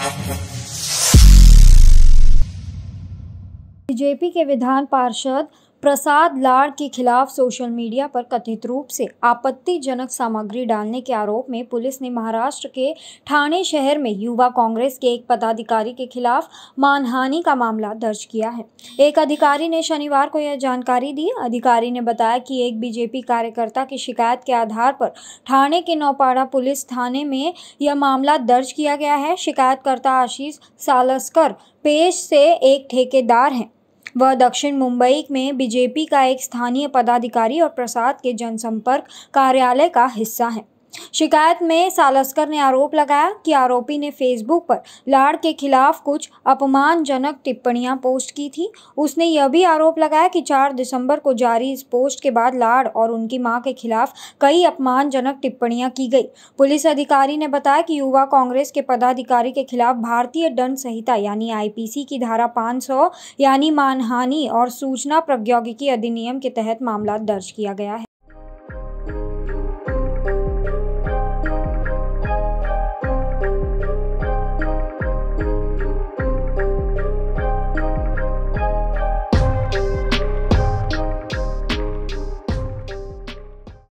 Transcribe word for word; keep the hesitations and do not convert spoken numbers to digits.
BJP के विधान पार्षद प्रसाद लाड़ के खिलाफ सोशल मीडिया पर कथित रूप से आपत्तिजनक सामग्री डालने के आरोप में पुलिस ने महाराष्ट्र के ठाणे शहर में युवा कांग्रेस के एक पदाधिकारी के खिलाफ मानहानि का मामला दर्ज किया है। एक अधिकारी ने शनिवार को यह जानकारी दी। अधिकारी ने बताया कि एक बीजेपी कार्यकर्ता की शिकायत के आधार पर ठाणे के नौपाड़ा पुलिस थाने में यह मामला दर्ज किया गया है। शिकायतकर्ता आशीष सालस्कर पेश से एक ठेकेदार हैं। वह दक्षिण मुंबई में बीजेपी का एक स्थानीय पदाधिकारी और प्रसाद के जनसंपर्क कार्यालय का हिस्सा है। शिकायत में सालस्कर ने आरोप लगाया कि आरोपी ने फेसबुक पर लाड़ के खिलाफ कुछ अपमानजनक टिप्पणियां पोस्ट की थी। उसने यह भी आरोप लगाया कि चार दिसंबर को जारी इस पोस्ट के बाद लाड़ और उनकी मां के खिलाफ कई अपमानजनक टिप्पणियां की गई। पुलिस अधिकारी ने बताया कि युवा कांग्रेस के पदाधिकारी के खिलाफ भारतीय दंड संहिता यानी आई पी सी की धारा पाँच सौ यानी मानहानि और सूचना प्रौद्योगिकी अधिनियम के तहत मामला दर्ज किया गया है।